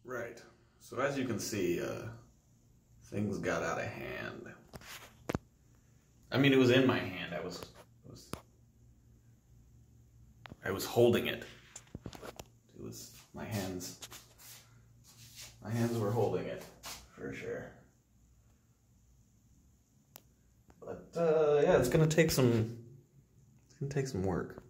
Right. So as you can see, things got out of hand. I mean, it was in my hand. I was holding it. It was my hands. My hands were holding it for sure. But yeah, it's gonna take some work.